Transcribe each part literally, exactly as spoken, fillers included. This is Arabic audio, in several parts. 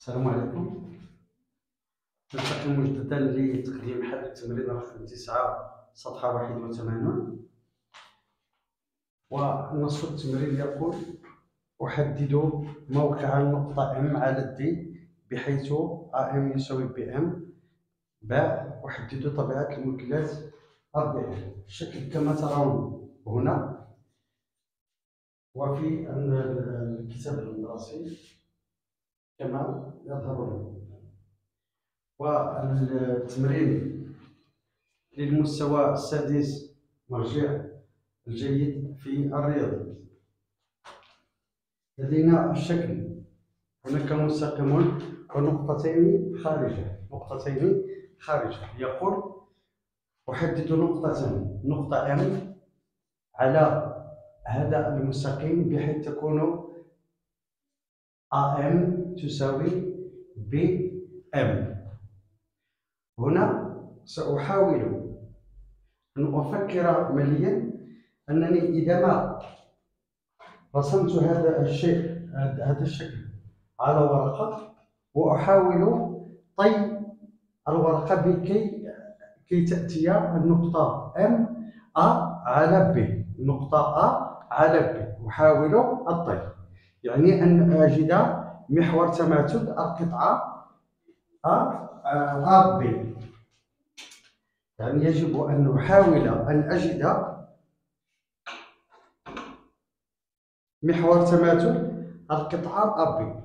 السلام عليكم. نلتقي مجددا لتقديم حل التمرين رقم تسعة صفحة واحد وثمانون. والنص التمرين يقول: أحدد موقع النقطة M على الدي بحيث AM يساوي بM. باء أحدد طبيعة المثلث أربعة. الشكل كما ترون هنا وفي الكتاب المدرسي كما يظهر لكم. والتمرين للمستوى السادس مرجع الجيد في الرياضة. لدينا الشكل: هناك مستقيم ونقطتين خارجة نقطتين خارجة يقول: أحدد نقطة نقطة M على هذا المستقيم بحيث تكون AM تساوي بM. هنا سأحاول أن أفكر مليا أنني إذا ما رسمت هذا الشيء هذا الشكل على ورقة وأحاول طي الورقة بكي كي تأتي النقطة M A على B، نقطة A على B. أحاول الطي، يعني أن أجد محور تماثل القطعة A A B. يعني يجب أن نحاول أن أجد محور تماثل القطعة A B.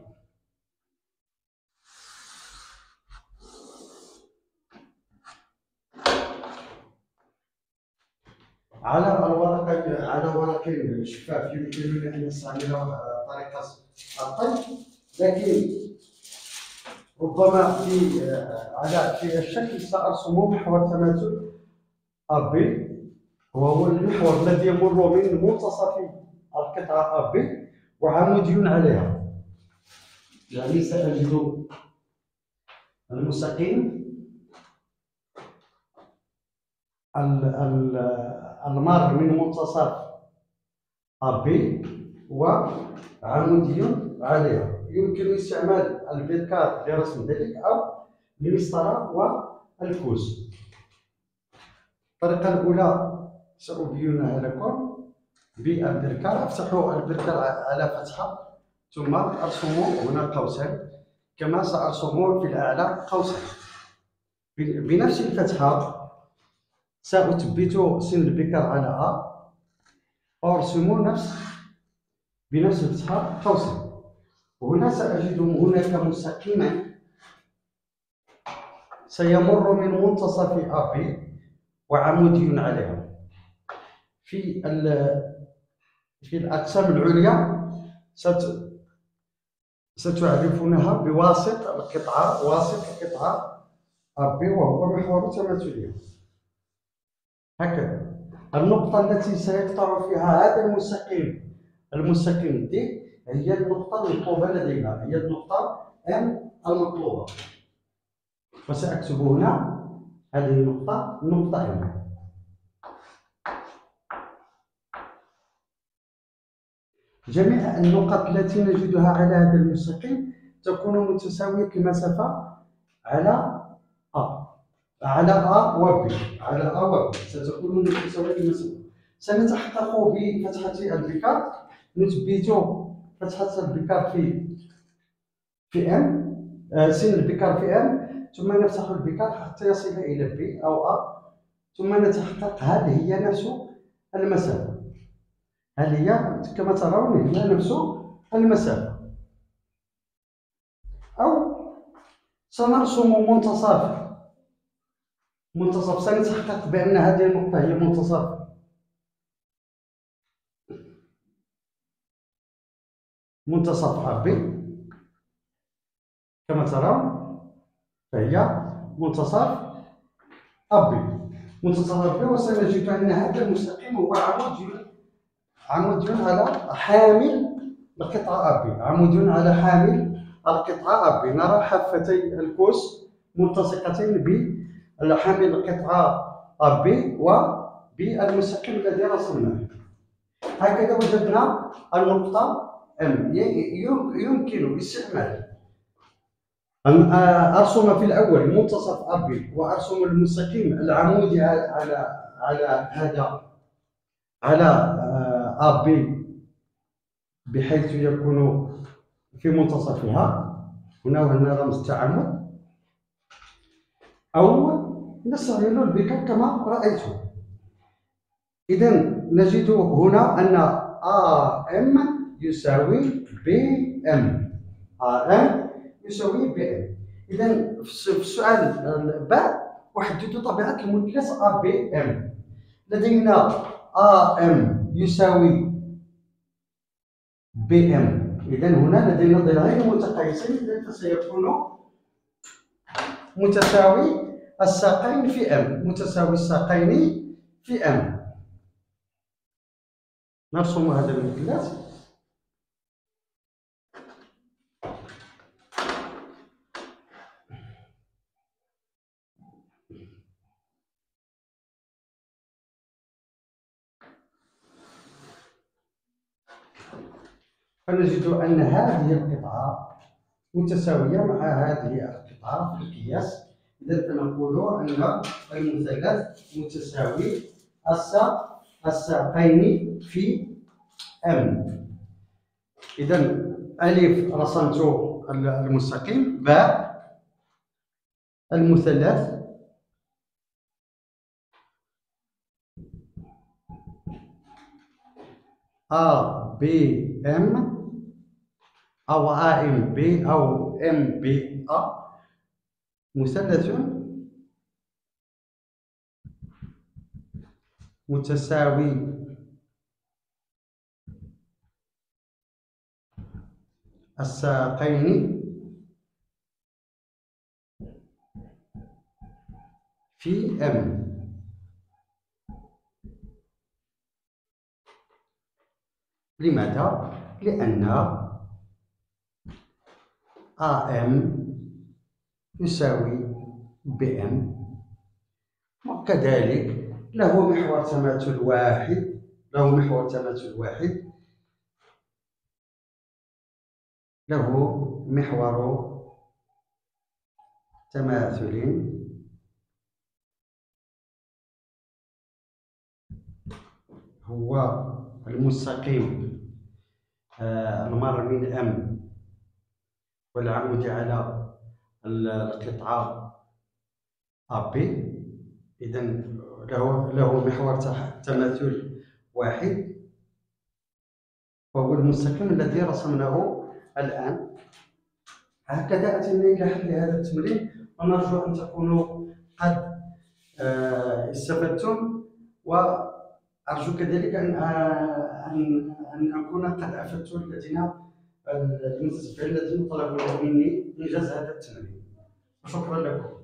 على الورقة على ورق شفاف يمكنني أن أستعمل طريقة الطي، لكن ربما في على في الشكل سأرسم محور تماثل A B، وهو المحور الذي يمر من منتصف القطعة A B وعمودي عليها. يعني سأجد المستقيم المار من منتصف A B وعمودي عليها. يمكن استعمال البركات لرسم ذلك أو المسطرة والكوس. الطريقة الأولى سأبينها لكم بالبركة. أفتح البركة على فتحة ثم أرسم هنا قوسين، كما سأرسم في الأعلى قوسين. بنفس الفتحة سأثبت سن البكر على A وأرسم نفس بنفس الفتحة قوسين. وهنا سأجد هناك مستقيما سيمر من منتصف A B وعمودي عليها. في في الأقسام العليا ستعرفونها بواسط القطعة واسط القطعة A B، وهو محور تماثلية. هكذا النقطة التي سيقطع فيها هذا المستقيم المستقيم دي هي النقطة المطلوبة لدينا، هي النقطة M المطلوبة. وسأكتب هنا هذه النقطة نقطة M. جميع النقط التي نجدها على هذا المستقيم تكون متساوية المسافة على A على A و B على A و B ستكون متساوية المسافة. سنتحقق بفتحة البكر، نثبت فتحة البكر في في M، سن البكر في M، ثم نفتح البكر حتى يصل إلى B أو A، ثم نتحقق هل هي نفس المسافة. هل هي كما ترون هي نفس المسافة. أو سنرسم منتصف منتصف سنتحقق بأن هذه النقطة هي منتصف منتصف A B كما ترون، فهي منتصف A B منتصف A B. وسنجد أن هذا المستقيم هو عمودي عمودي على حامل القطعة A B عمودي على حامل القطعة A B. نرى حافتي القوس ملتصقتين بحامل القطعة A B وبالمستقيم الذي رسمناه. هكذا وجدنا النقطة M. يمكن استعمال أن أرسم في الأول منتصف أ ب، وأرسم المستقيم العمودي على على على هذا على أ ب بحيث يكون في منتصفها، هنا وهنا رمز التعامد، أو نستغل البكر كما رأيتم. إذا نجد هنا أن أ م يساوي ب م، أ م يساوي ب م. إذا في السؤال باء أحدد طبيعة المثلث أ ب م. لدينا أ م يساوي ب م، إذا هنا لدينا ضلعين متقايسين، إذا فسيكون متساوي الساقين في م، متساوي الساقين في م. نرسم هذا المثلث. فنجد أن هذه القطعة متساوية مع هذه القطعة في القياس، إذا فنقول أن المثلث متساوي الساقين في م. إذا ألف رسمت المستقيم، باء المثلث، أ ب م أو أ م ب أو م ب أ مثلث متساوي الساقين في م. لماذا؟ لأن أ م يساوي ب م، وكذلك له محور تماثل واحد، له محور تماثل واحد، له محور تماثل هو المستقيم المر من م والعمودي على القطعة أ ب. إذا له له محور تماثل واحد، وهو المستقيم الذي رسمناه الآن. هكذا أتينا إلى حل هذا التمرين، ونرجو أن تكونوا قد استفدتم، وأرجو كذلك أن أن أن أكون قد أفدت الذين المتتبعين الذين طلبوا مني إنجاز هذا التمرين. شكرا لكم.